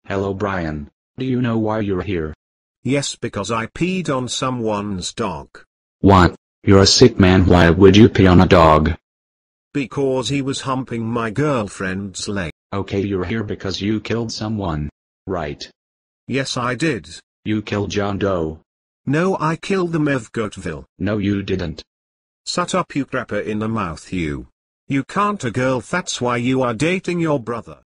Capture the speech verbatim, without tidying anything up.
Hello Brian, do you know why you're here? Yes, because I peed on someone's dog. What? You're a sick man, why would you pee on a dog? Because he was humping my girlfriend's leg. Okay, you're here because you killed someone. Right. Yes, I did. You killed John Doe. No, I killed the Mev Goatville. No, you didn't. Shut up, you crapper in the mouth, you. You can't a girl, that's why you are dating your brother.